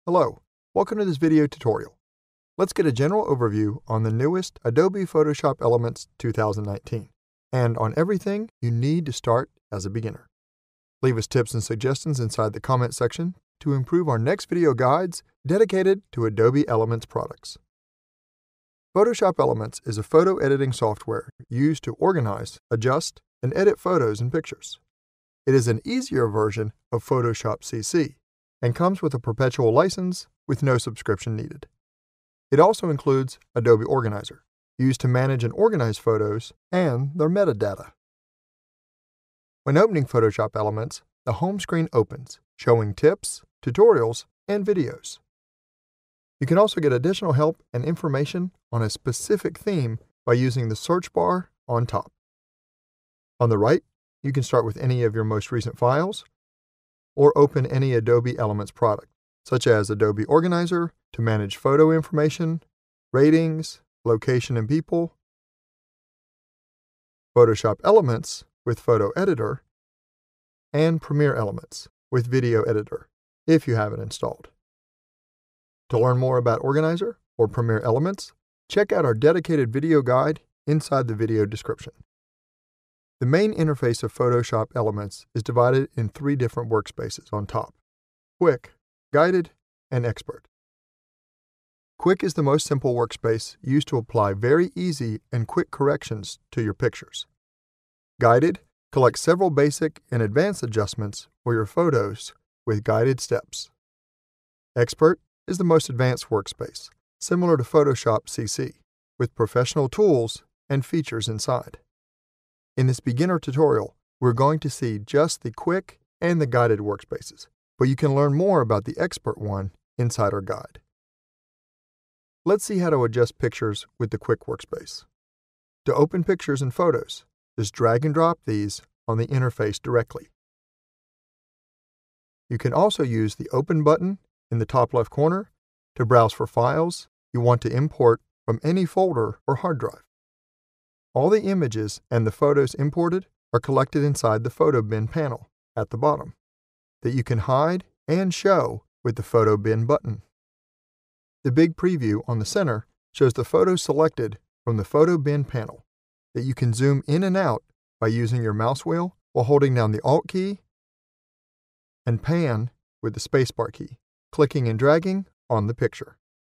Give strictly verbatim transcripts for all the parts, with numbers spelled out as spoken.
Hello, welcome to this video tutorial. Let's get a general overview on the newest Adobe Photoshop Elements two thousand nineteen, and on everything you need to start as a beginner. Leave us tips and suggestions inside the comment section to improve our next video guides dedicated to Adobe Elements products. Photoshop Elements is a photo editing software used to organize, adjust, and edit photos and pictures. It is an easier version of Photoshop C C and comes with a perpetual license with no subscription needed. It also includes Adobe Organizer, used to manage and organize photos and their metadata. When opening Photoshop Elements, the home screen opens, showing tips, tutorials, and videos. You can also get additional help and information on a specific theme by using the search bar on top. On the right, you can start with any of your most recent files, or open any Adobe Elements product, such as Adobe Organizer to manage photo information, ratings, location and people, Photoshop Elements with Photo Editor, and Premiere Elements with Video Editor, if you have it installed. To learn more about Organizer or Premiere Elements, check out our dedicated video guide inside the video description. The main interface of Photoshop Elements is divided in three different workspaces on top: Quick, Guided, and Expert. Quick is the most simple workspace used to apply very easy and quick corrections to your pictures. Guided collects several basic and advanced adjustments for your photos with guided steps. Expert is the most advanced workspace, similar to Photoshop C C, with professional tools and features inside. In this beginner tutorial, we're going to see just the quick and the guided workspaces, but you can learn more about the expert one inside our guide. Let's see how to adjust pictures with the quick workspace. To open pictures and photos, just drag and drop these on the interface directly. You can also use the Open button in the top left corner to browse for files you want to import from any folder or hard drive. All the images and the photos imported are collected inside the Photo Bin panel at the bottom that you can hide and show with the Photo Bin button. The big preview on the center shows the photos selected from the Photo Bin panel that you can zoom in and out by using your mouse wheel while holding down the Alt key and pan with the spacebar key, clicking and dragging on the picture.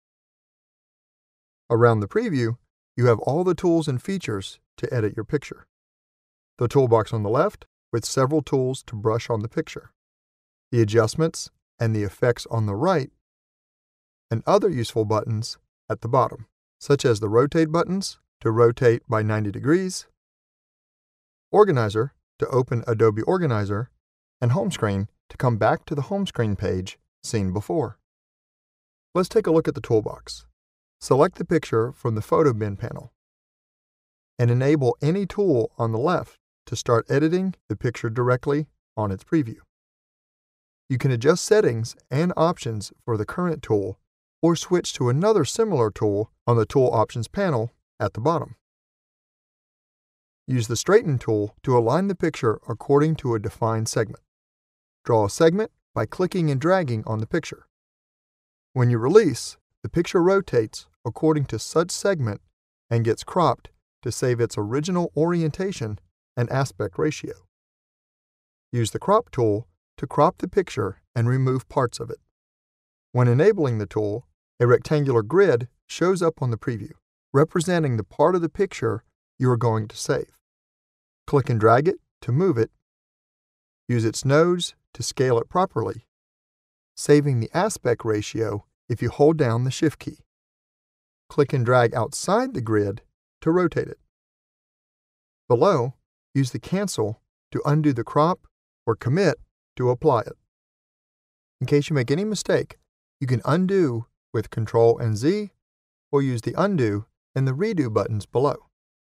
Around the preview, you have all the tools and features to edit your picture. The toolbox on the left with several tools to brush on the picture, the adjustments and the effects on the right, and other useful buttons at the bottom, such as the rotate buttons to rotate by ninety degrees, Organizer to open Adobe Organizer, and Home Screen to come back to the home screen page seen before. Let's take a look at the toolbox. Select the picture from the Photo Bin panel and enable any tool on the left to start editing the picture directly on its preview. You can adjust settings and options for the current tool or switch to another similar tool on the Tool Options panel at the bottom. Use the Straighten tool to align the picture according to a defined segment. Draw a segment by clicking and dragging on the picture. When you release, the picture rotates according to such segment and gets cropped to save its original orientation and aspect ratio. Use the Crop tool to crop the picture and remove parts of it. When enabling the tool, a rectangular grid shows up on the preview, representing the part of the picture you are going to save. Click and drag it to move it. Use its nodes to scale it properly, saving the aspect ratio if you hold down the Shift key. Click and drag outside the grid to rotate it. Below, use the Cancel to undo the crop or Commit to apply it. In case you make any mistake, you can undo with Control and Z or use the Undo and the Redo buttons below.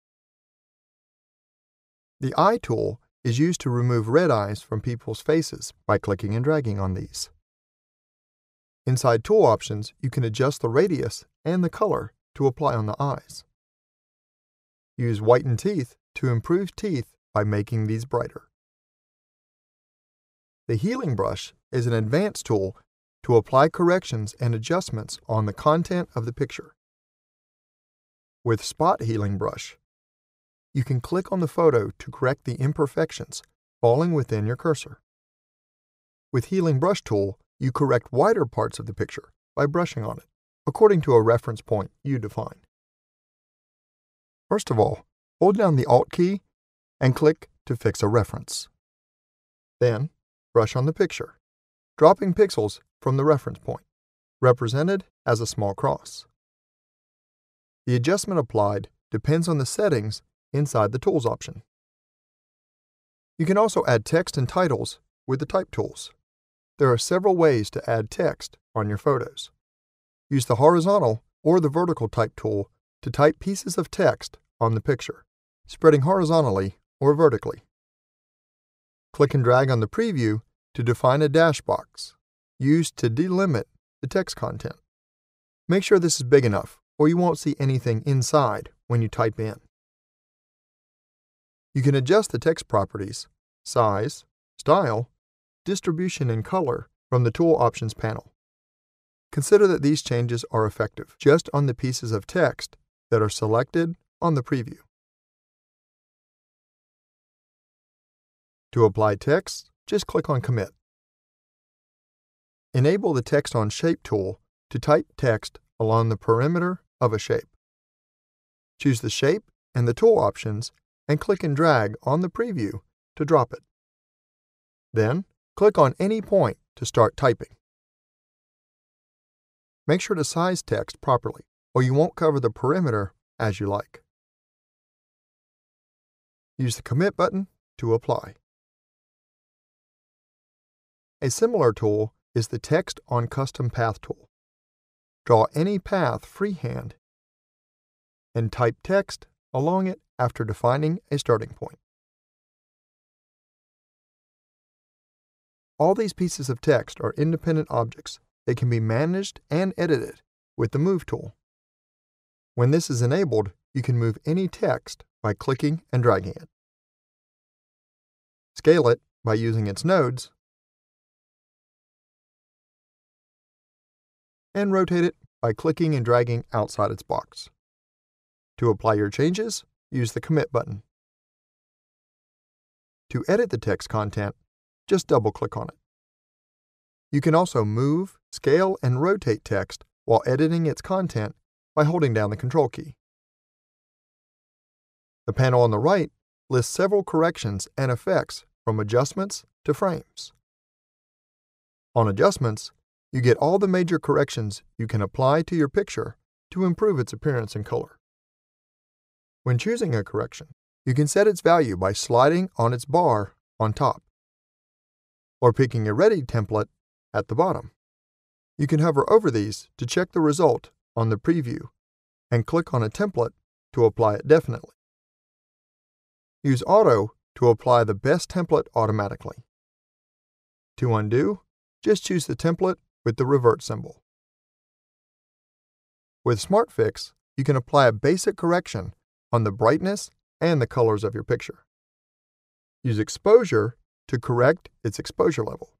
The Eye tool is used to remove red eyes from people's faces by clicking and dragging on these. Inside Tool Options, you can adjust the radius and the color to apply on the eyes. Use Whiten Teeth to improve teeth by making these brighter. The Healing Brush is an advanced tool to apply corrections and adjustments on the content of the picture. With Spot Healing Brush, you can click on the photo to correct the imperfections falling within your cursor. With Healing Brush tool, you correct wider parts of the picture by brushing on it, according to a reference point you define. First of all, hold down the Alt key and click to fix a reference. Then, brush on the picture, dropping pixels from the reference point, represented as a small cross. The adjustment applied depends on the settings inside the Tools option. You can also add text and titles with the Type tools. There are several ways to add text on your photos. Use the horizontal or the vertical Type tool to type pieces of text on the picture, spreading horizontally or vertically. Click and drag on the preview to define a dash box, used to delimit the text content. Make sure this is big enough, or you won't see anything inside when you type in. You can adjust the text properties, size, style, distribution, and color from the Tool Options panel. Consider that these changes are effective just on the pieces of text that are selected on the preview. To apply text, just click on Commit. Enable the Text on Shape tool to type text along the perimeter of a shape. Choose the shape and the tool options and click and drag on the preview to drop it. Then, click on any point to start typing. Make sure to size text properly, or you won't cover the perimeter as you like. Use the Commit button to apply. A similar tool is the Text on Custom Path tool. Draw any path freehand and type text along it after defining a starting point. All these pieces of text are independent objects that can be managed and edited with the Move tool. When this is enabled, you can move any text by clicking and dragging it. Scale it by using its nodes, and rotate it by clicking and dragging outside its box. To apply your changes, use the Commit button. To edit the text content, just double-click on it. You can also move, scale, and rotate text while editing its content by holding down the Control key. The panel on the right lists several corrections and effects from adjustments to frames. On adjustments, you get all the major corrections you can apply to your picture to improve its appearance and color. When choosing a correction, you can set its value by sliding on its bar on top, or picking a ready template at the bottom. You can hover over these to check the result on the preview and click on a template to apply it definitely. Use Auto to apply the best template automatically. To undo, just choose the template with the revert symbol. With Smart Fix, you can apply a basic correction on the brightness and the colors of your picture. Use Exposure to correct its exposure level.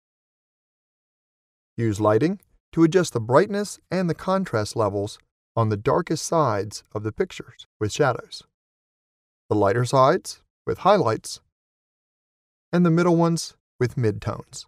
Use Lighting to adjust the brightness and the contrast levels on the darkest sides of the pictures with shadows, the lighter sides with highlights, and the middle ones with midtones.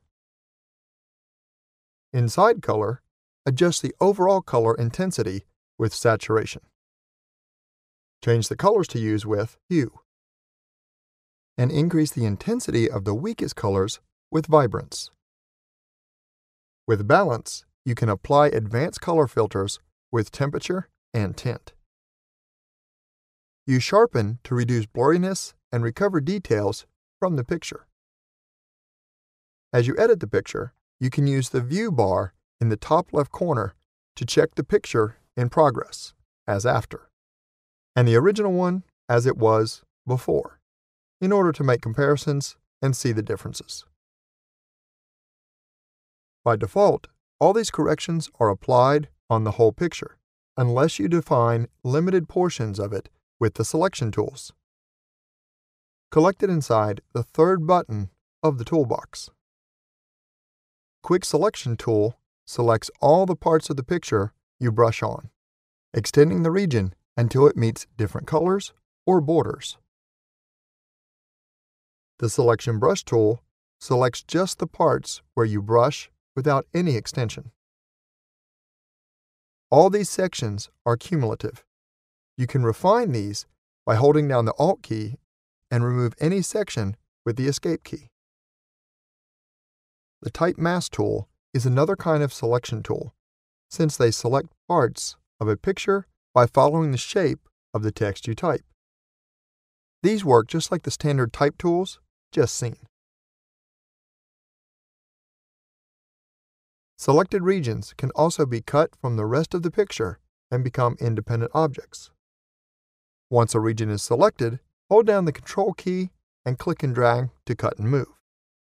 In Side Color, adjust the overall color intensity with saturation. Change the colors to use with Hue, and increase the intensity of the weakest colors with Vibrance. With Balance, you can apply advanced color filters with temperature and tint. Use Sharpen to reduce blurriness and recover details from the picture. As you edit the picture, you can use the View bar in the top left corner to check the picture in progress, as after, and the original one as it was before, in order to make comparisons and see the differences. By default, all these corrections are applied on the whole picture, unless you define limited portions of it with the selection tools. Collect it inside the third button of the toolbox. Quick Selection tool selects all the parts of the picture you brush on, extending the region until it meets different colors or borders. The Selection Brush tool selects just the parts where you brush without any extension. All these sections are cumulative. You can refine these by holding down the Alt key and remove any section with the Escape key. The Type Mask tool is another kind of selection tool, since they select parts of a picture by following the shape of the text you type. These work just like the standard type tools just seen. Selected regions can also be cut from the rest of the picture and become independent objects. Once a region is selected, hold down the Control key and click and drag to cut and move.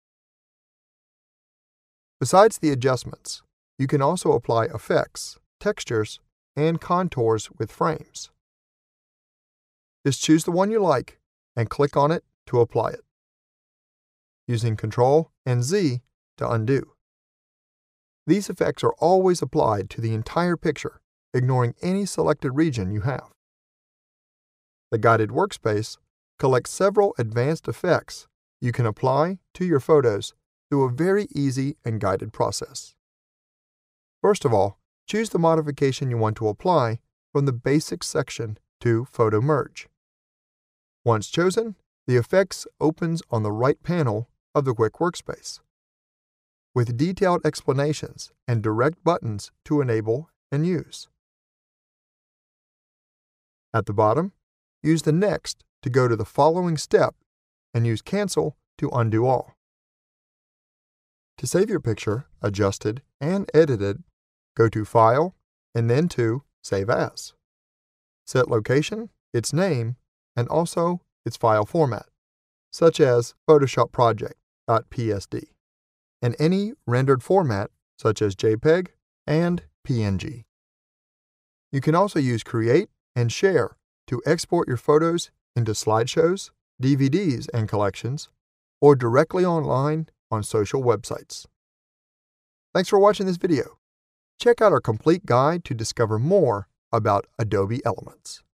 Besides the adjustments, you can also apply effects, textures, and contours with frames. Just choose the one you like and click on it to apply it, using Control and Z to undo. These effects are always applied to the entire picture, ignoring any selected region you have. The Guided Workspace collects several advanced effects you can apply to your photos through a very easy and guided process. First of all, choose the modification you want to apply from the Basics section to Photo Merge. Once chosen, the Effects opens on the right panel of the Quick Workspace, with detailed explanations and direct buttons to enable and use. At the bottom, use the Next to go to the following step and use Cancel to undo all. To save your picture, adjusted and edited, go to File and then to Save As. Set location, its name, and also its file format, such as Photoshop Project.psd, and any rendered format such as JPEG and P N G. You can also use Create and Share to export your photos into slideshows, D V Ds and collections, or directly online on social websites. Thanks for watching this video. Check out our complete guide to discover more about Adobe Elements.